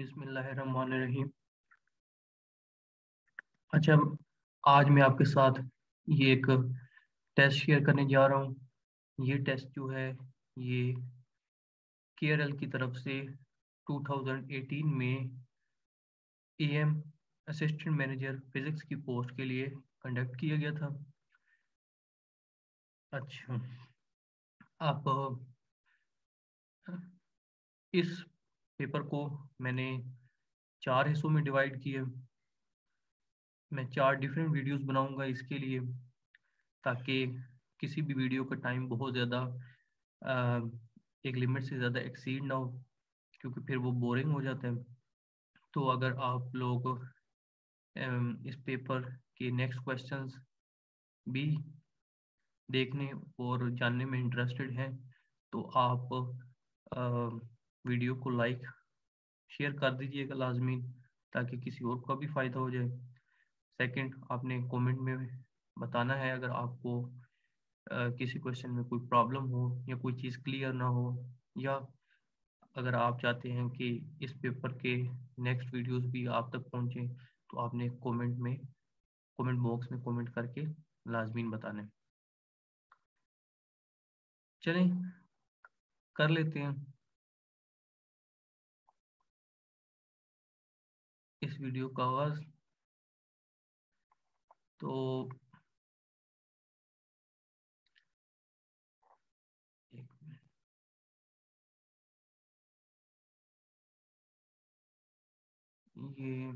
बिस्मिल्लाहिर्रहमानिर्रहीम। अच्छा, आज मैं आपके साथ ये एक टेस्ट शेयर करने जा रहा हूँ। ये टेस्ट जो है ये केआरएल की तरफ से 2018 में एएम असिस्टेंट मैनेजर फिजिक्स की पोस्ट के लिए कंडक्ट किया गया था। अच्छा, आप इस पेपर को मैंने 4 हिस्सों में डिवाइड किया। मैं 4 डिफरेंट वीडियोस बनाऊंगा इसके लिए, ताकि किसी भी वीडियो का टाइम बहुत ज़्यादा एक लिमिट से ज़्यादा एक्सीड ना हो, क्योंकि फिर वो बोरिंग हो जाता है। तो अगर आप लोग इस पेपर के नेक्स्ट क्वेश्चंस भी देखने और जानने में इंटरेस्टेड हैं तो आप वीडियो को लाइक शेयर कर दीजिएगा लाजमी, ताकि किसी और का भी फ़ायदा हो जाए। सेकंड, आपने कमेंट में बताना है अगर आपको किसी क्वेश्चन में कोई प्रॉब्लम हो या कोई चीज़ क्लियर ना हो, या अगर आप चाहते हैं कि इस पेपर के नेक्स्ट वीडियोस भी आप तक पहुंचे, तो आपने कमेंट बॉक्स में कमेंट करके लाजमीन बताना है। चलें, कर लेते हैं इस वीडियो का आगाज। तो ये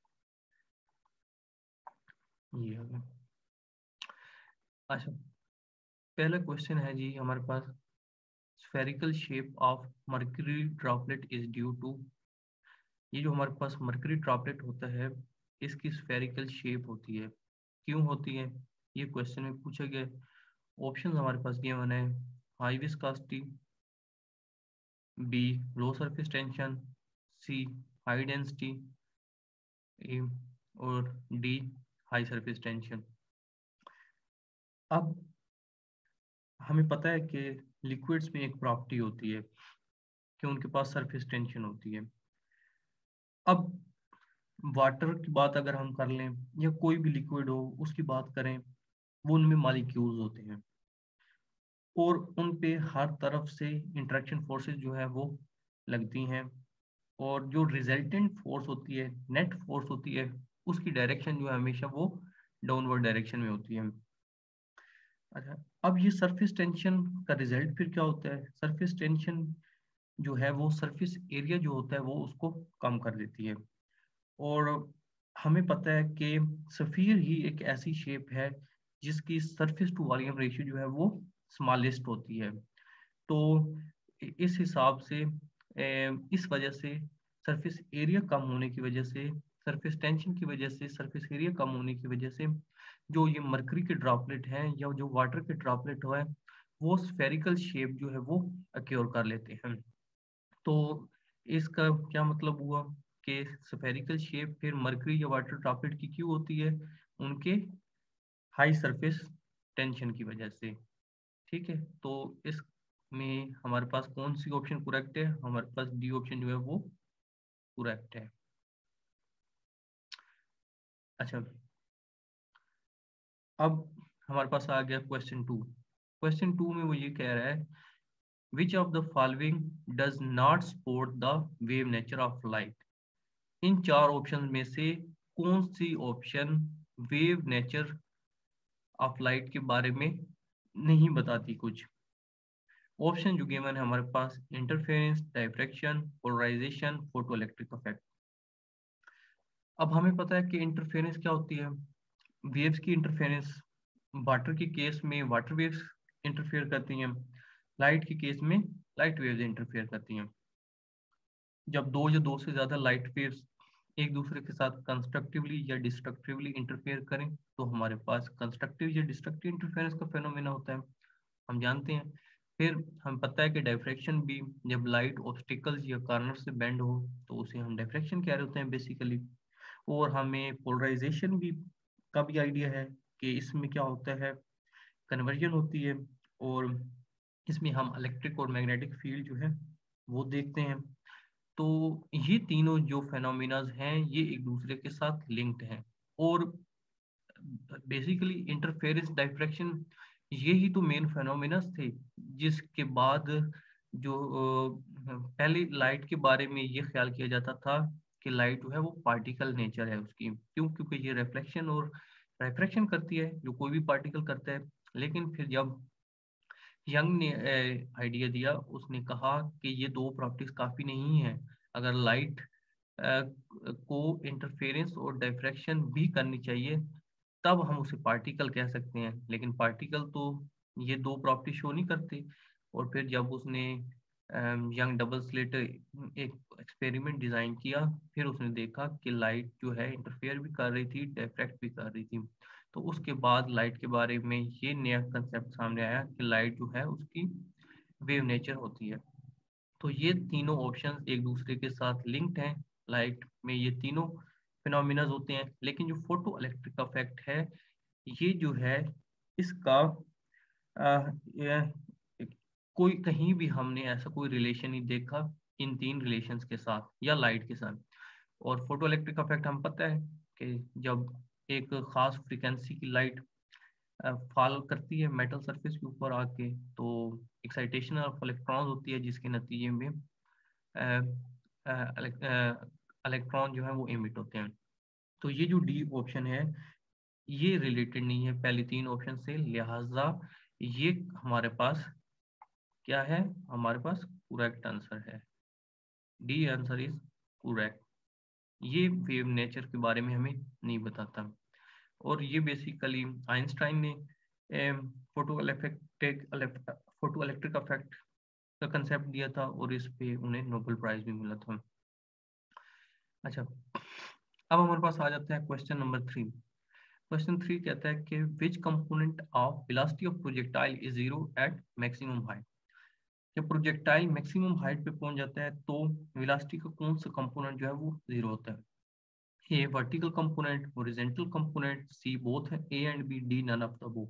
आ गया। अच्छा, पहला क्वेश्चन है जी हमारे पास, spherical shape of mercury droplet is due to. ये जो हमारे पास मर्करी ड्रॉपलेट होता है, इसकी स्फेरिकल शेप होती है। क्यों होती है, ये क्वेश्चन में पूछा गया। ऑप्शन हमारे पास गिवन है, high viscosity, B low surface tension, C high density, और डी हाई सरफेस टेंशन। अब हमें पता है कि लिक्विड्स में एक प्रॉपर्टी होती है कि उनके पास सरफेस टेंशन होती है। अब वाटर की बात अगर हम कर लें या कोई भी लिक्विड हो उसकी बात करें, वो उनमें मॉलिक्यूल्स होते हैं और उन पे हर तरफ से इंटरेक्शन फोर्सेस जो है वो लगती हैं, और जो रिजल्टेंट फोर्स होती है, नेट फोर्स होती है, उसकी डायरेक्शन जो है हमेशा वो डाउनवर्ड डायरेक्शन में होती है। अच्छा, अब ये सरफेस टेंशन का रिजल्ट फिर क्या होता है? सरफेस टेंशन जो है वो सरफेस एरिया जो होता है वो उसको कम कर देती है। और हमें पता है कि सफीर ही एक ऐसी शेप है जिसकी सरफेस टू वॉल्यूम रेशियो जो है वो स्मॉलेस्ट होती है। तो इस हिसाब से इस वजह से सरफेस एरिया कम होने की वजह से, सरफेस टेंशन की वजह से, सरफेस एरिया कम होने की वजह से जो ये मरकरी के ड्रॉपलेट हैं या जो वाटर के ड्रॉपलेट है वो स्फेरिकल शेप जो है वो अक्योर कर लेते हैं। तो इसका क्या मतलब हुआ कि स्फेरिकल शेप फिर मरकरी या वाटर ड्रॉपलेट की क्यों होती है? उनके हाई सरफेस टेंशन की वजह से। ठीक है, तो इसमें हमारे पास कौन सी ऑप्शन करेक्ट है? हमारे पास डी ऑप्शन जो है वो करेक्ट है। अच्छा, अब हमारे पास आ गया क्वेश्चन 2। क्वेश्चन 2 में वो ये कह रहा है, which of the following does not support the wave nature of light. इन 4 ऑप्शन में से कौन सी option wave nature of light के बारे में नहीं बताती कुछ? ऑप्शन जो गिवन है हमारे पास, interference, diffraction, polarization, photo electric effect. अब हमें पता है कि इंटरफेरेंस क्या होती है। वेव्स की इंटरफेरेंस, वाटर के केस में वाटर वेव्स इंटरफेयर करती हैं, लाइट के केस में लाइट वेव्स इंटरफेयर करती हैं। जब दो या दो से ज़्यादा लाइट वेव्स एक दूसरे के साथ कंस्ट्रक्टिवली या डिस्ट्रक्टिवली इंटरफेयर करें तो हमारे पास कंस्ट्रक्टिव या डिस्ट्रक्टिव इंटरफेरेंस का फेनोमेना होता है, हम जानते हैं। फिर हम पता है कि डायफ्रैक्शन भी, जब लाइट ऑब्स्टिकल्स या कॉर्नर से बेंड हो तो उसे हम डायफ्रैक्शन कह रहे होते हैं बेसिकली। और हमें पोलराइजेशन भी का भी आइडिया है कि इसमें क्या होता है, कन्वर्जन होती है, और इसमें हम इलेक्ट्रिक और मैग्नेटिक फील्ड जो है वो देखते हैं। तो ये तीनों जो फेनोमेनाज हैं ये एक दूसरे के साथ लिंक्ड हैं, और बेसिकली इंटरफेरेंस डायफ्रैक्शन ये ही तो मेन फेनोमेनास थे, जिसके बाद जो पहले लाइट के बारे में ये ख्याल किया जाता था कि लाइट जो है वो पार्टिकल नेचर है उसकी, क्यों? क्योंकि ये रिफ्लेक्शन और रिफ्रैक्शन करती है जो कोई भी पार्टिकल करता है। लेकिन फिर जब यंग ने आइडिया दिया, उसने कहा कि ये दो प्रॉपर्टीज काफी नहीं है, अगर लाइट को इंटरफेरेंस और डायफ्रैक्शन भी करनी चाहिए तब हम उसे पार्टिकल कह सकते हैं, लेकिन पार्टिकल तो ये दो प्रॉपर्टी शो नहीं करते। और फिर जब उसने यंग डबल स्लिट एक एक्सपेरिमेंट डिजाइन किया, फिर उसने देखा कि लाइट जो है इंटरफेयर भी कर रही थी, डायफ्रैक्ट भी कर रही थी। तो उसके बाद लाइट के बारे में ये नया कंसेप्ट सामने आया कि लाइट जो है उसकी वेव नेचर होती है। तो ये तीनों ऑप्शंस एक दूसरे के साथ लिंक्ड हैं। लाइट में ये तीनों फिनोमिनाज होते हैं, लेकिन जो फोटो इलेक्ट्रिक इफेक्ट है ये जो है इसका ये, कोई कहीं भी हमने ऐसा कोई रिलेशन नहीं देखा इन तीन रिलेशंस के साथ या लाइट के साथ। और फोटो इलेक्ट्रिक इफेक्ट हम पता है कि जब एक खास फ्रीक्वेंसी की लाइट फॉल करती है मेटल सरफेस के ऊपर आके, तो एक्साइटेशन ऑफ इलेक्ट्रॉन्स होती है, जिसके नतीजे में इलेक्ट्रॉन जो है वो इमिट होते हैं। तो ये जो डी ऑप्शन है ये रिलेटेड नहीं है पहले तीन ऑप्शन से, लिहाजा ये हमारे पास क्या है, हमारे पास करेक्ट आंसर है, डी आंसर इज करेक्ट। ये वेव नेचर के बारे में हमें नहीं बताता। और ये बेसिकली आइंस्टाइन ने फोटो इलेक्ट्रिक इफेक्ट का कंसेप्ट दिया था, और इस पे उन्हें नोबेल प्राइज भी मिला था। अच्छा, अब हमारे पास आ जाता है क्वेश्चन नंबर 3। क्वेश्चन 3 कहता है कि which component of velocity of projectile is zero at maximum height. जब प्रोजेक्टाइल मैक्सिमम हाइट पे पहुंच जाता है तो वेलोसिटी का कौन सा कंपोनेंट जो है वो जीरो होता है? A vertical component, horizontal component, C both है, A and B, D none of the above.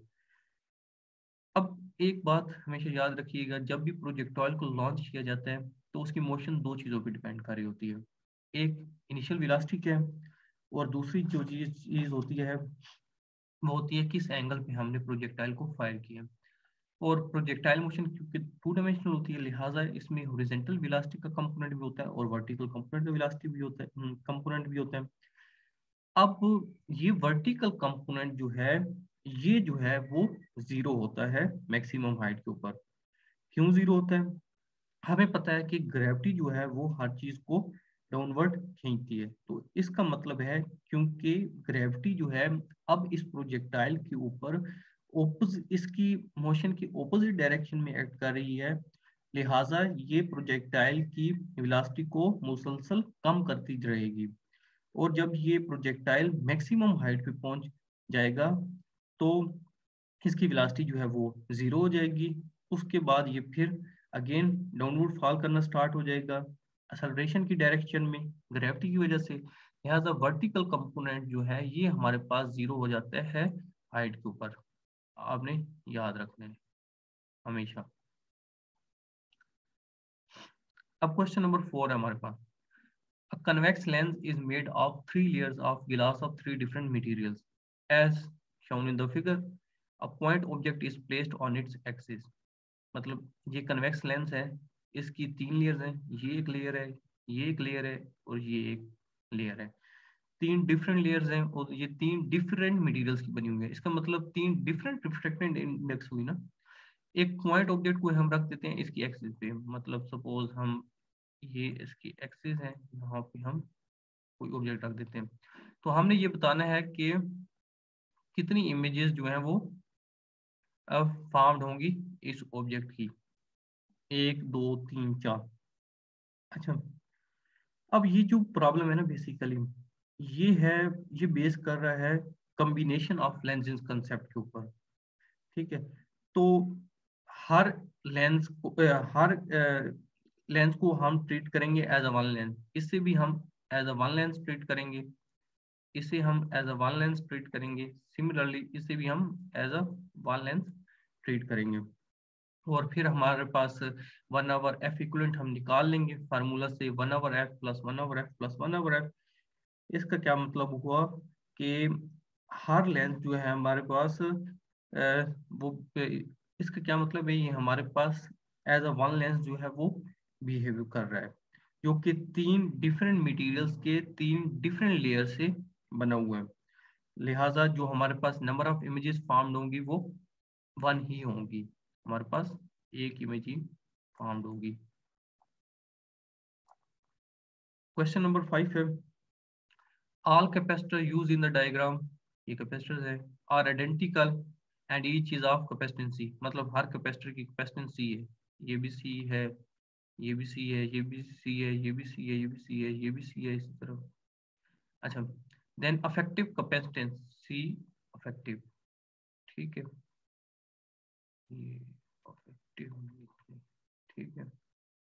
अब एक बात हमेशा याद रखिएगा, जब भी प्रोजेक्टाइल को लॉन्च किया जाता है तो उसकी मोशन दो चीजों पर डिपेंड कर रही होती है। एक इनिशियल वेलोसिटी क्या है, और दूसरी जो चीज होती है वो होती है किस एंगल पे हमने प्रोजेक्टाइल को फायर किया। और प्रोजेक्टाइल मोशन क्योंकि टू डायमेंशनल होती है, लिहाजा इसमें हॉरिजॉन्टल वेलोसिटी का कंपोनेंट भी होता है और वर्टिकल कंपोनेंट का वेलोसिटी भी होता है, कंपोनेंट भी होता है। अब ये वर्टिकल कंपोनेंट जो है ये जो है वो जीरो होता है मैक्सिमम हाइट के ऊपर। क्यों जीरो होता है? हमें पता है कि ग्रेविटी जो है वो हर चीज को डाउनवर्ड खींचती है, तो इसका मतलब है क्योंकि ग्रेविटी जो है अब इस प्रोजेक्टाइल के ऊपर इसकी मोशन की ऑपोजिट डायरेक्शन में एक्ट कर रही है, लिहाजा ये प्रोजेक्टाइल की वेलोसिटी को मुसलसल कम करती रहेगी। और जब ये प्रोजेक्टाइल मैक्सिमम हाइट पे पहुंच जाएगा तो इसकी वेलोसिटी जो है वो जीरो हो जाएगी। उसके बाद ये फिर अगेन डाउनवर्ड फॉल करना स्टार्ट हो जाएगा एक्सेलरेशन की डायरेक्शन में ग्रेविटी की वजह से। लिहाजा वर्टिकल कंपोनेंट जो है ये हमारे पास जीरो हो जाता है हाइट के ऊपर। आपने याद रखना है हमेशा। अब क्वेश्चन नंबर 4 है हमारे पास। A convex lens is made of 3 layers of glass of 3 different materials. As shown in the figure, a point object is placed on its axis. मतलब ये कन्वेक्स लेंस है, इसकी 3 लेयर्स हैं, ये एक लेयर है, ये एक लेयर है और ये एक लेयर है। 3 डिफरेंट लेयर्स हैं और ये 3 डिफरेंट मटेरियल्स की बनी हुई है। इसका मतलब 3 डिफरेंट रिफ्रैक्टेड इंडेक्स हुई ना। एक पॉइंट ऑब्जेक्ट को हम रख देते हैं इसकी एक्सिस पे, मतलब सपोज हम ये इसकी एक्सिस है, यहाँ पे हम कोई ऑब्जेक्ट रख देते हैं। तो हमने ये बताना है कि कितनी इमेजेस जो हैं वो अब फॉर्म्ड होंगी इस ऑब्जेक्ट की, 1 2 3 4। अच्छा, अब ये जो प्रॉब्लम है ना बेसिकली ये है, ये बेस कर रहा है कॉम्बिनेशन ऑफ लेंसेज कंसेप्ट के ऊपर। ठीक है, तो हर लेंस को हर लेंस को हम ट्रीट करेंगे एज अ वन लेंस, इससे भी हम as a one lens treat करेंगे, इसे हम as a one lens treat करेंगे, सिमिलरली इसे भी हम as a one lens treat करेंगे। और फिर हमारे पास 1/f इक्वलेंट हम निकाल लेंगे फार्मूला से, 1/f plus 1/f plus 1/f। इसका क्या मतलब हुआ कि हर लेंथ जो है हमारे पास वो इसका क्या मतलब है, ये हमारे पास एज अ वन लेंस जो है वो बिहेव कर रहा है, जो कि 3 डिफरेंट मटेरियल्स के 3 डिफरेंट लेयर से बना हुआ है। लिहाजा जो हमारे पास नंबर ऑफ इमेजेस फॉर्म्ड होंगी वो 1 ही होंगी, हमारे पास एक इमेज ही फॉर्म्ड होगी। क्वेश्चन नंबर 5 है, all capacitor used in the diagram, ये कैपेसिटर्स है, are identical and each is of capacitance, मतलब हर कैपेसिटर की कैपेसिटेंस C है, ये भी C है, ये भी C है, ये भी C है, ये भी C है, ये भी C है, ये भी C है, इसी तरह। अच्छा, then effective capacitance C effective, ठीक है, ये अफेक्टिव, ठीक है,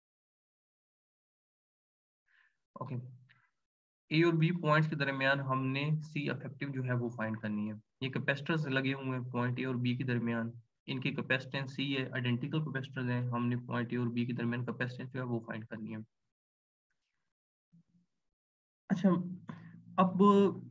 ओके। ए और बी पॉइंट्स के दरमियान हमने सी अफेक्टिव जो है वो फाइंड करनी है। ये कैपेसिटर्स लगे हुए हैं पॉइंट ए और बी के दरमियान, इनकी कैपेसिटेंस सी है, आइडेंटिकल कैपेसिटर्स हैं, हमने पॉइंट ए और बी के दरमियान कैपेसिटेंस जो है वो फाइंड करनी है। अच्छा, अब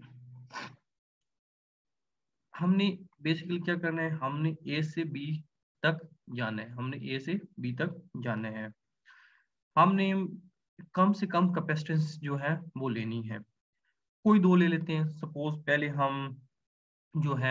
हमने बेसिकली क्या करना है, हमने ए से बी तक जाना है, हमने ए से बी तक जाना है। हमने कम से कम कैपेसिटेंस जो है वो लेनी है, कोई दो ले लेते हैं। सपोज पहले हम जो है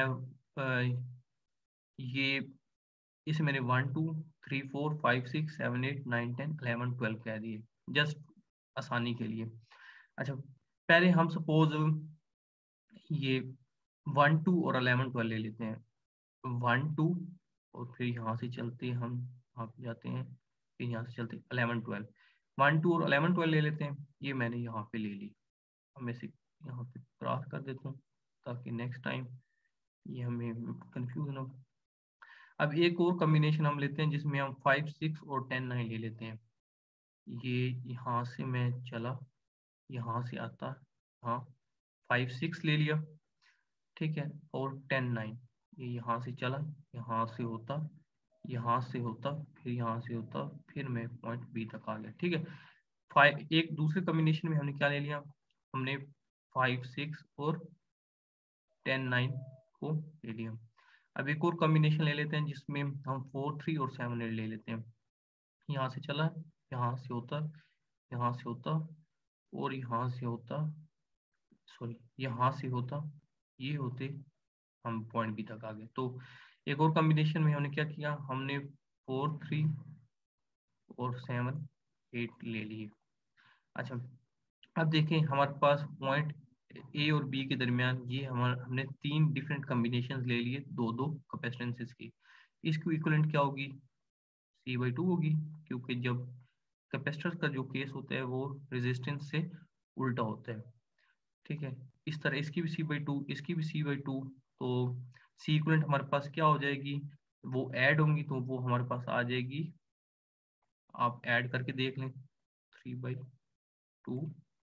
ये इसे मैंने 1 2 3 4 5 6 7 8 9 10 11 12 कह दिए जस्ट आसानी के लिए। अच्छा, पहले हम सपोज ये 1 2 और 11 12 ले लेते हैं। 1 2 और फिर यहाँ से चलते हम यहाँ पे जाते हैं, फिर यहाँ से चलते 11 12, 1 2 और 11 12 ले लेते हैं। ये मैंने यहाँ पे ले ली, हम इसे यहाँ पे क्रॉस कर देता हूँ ताकि नेक्स्ट टाइम ये हमें कंफ्यूज ना हो। अब एक और कॉम्बिनेशन हम लेते हैं जिसमें हम 5 6 और 10 9 ले लेते हैं। ये यहाँ से मैं चला, यहाँ से आता, हाँ 5 6 ले लिया, ठीक है, और 10 9, ये यहाँ से चला, यहाँ से होता, यहाँ से होता, फिर यहाँ से होता, फिर मैं पॉइंट बी तक आ गया, ठीक है। 5 एक दूसरे कॉम्बिनेशन में हमने क्या ले लिया, हमने 5 6 और 10 9 को ले लिया। अब एक और कॉम्बिनेशन ले लेते हैं जिसमें हम 4 3 और 7 8 ले लेते हैं। यहाँ से चला, यहाँ से होता, यहाँ से होता, और यहाँ से होता, सॉरी यहाँ से होता, ये होते, हम पॉइंट बी तक आ गए। तो एक और कॉम्बिनेशन में हमने क्या किया, हमने 4 3 और 7 8 ले लिए। अच्छा, अब देखें हमारे पास पॉइंट ए और बी के दरमियान ये हमने 3 डिफरेंट कॉम्बिनेशन ले लिए, दो दो कैपेसिटेंसेस की। इसकी इक्विवेलेंट क्या होगी, C/2 होगी, क्योंकि जब कैपेसिटर का जो केस होता है वो रेजिस्टेंस से उल्टा होता है, ठीक है। इस तरह इसकी भी C/2, इसकी भी C/2, तो सी इक्विवेलेंट हमारे पास क्या हो जाएगी, वो ऐड होंगी तो वो हमारे पास आ जाएगी, आप ऐड करके देख लें, 3/2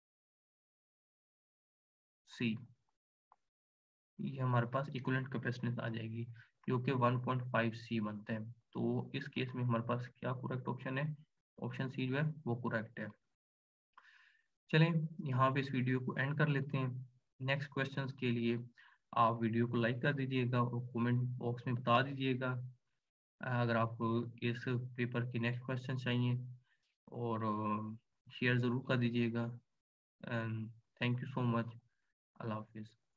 C, ये हमारे पास इक्विवेलेंट कैपेसिटेंस आ जाएगी जो कि 1.5 C बनता है। तो इस केस में हमारे पास क्या करेक्ट ऑप्शन है, ऑप्शन सी जो है वो करेक्ट है। चलें यहाँ पे इस वीडियो को एंड कर लेते हैं। नेक्स्ट क्वेश्चंस के लिए आप वीडियो को लाइक कर दीजिएगा और कमेंट बॉक्स में बता दीजिएगा अगर आपको इस पेपर के नेक्स्ट क्वेश्चन चाहिए, और शेयर ज़रूर कर दीजिएगा। थैंक यू सो मच, अल्लाह हाफिज़।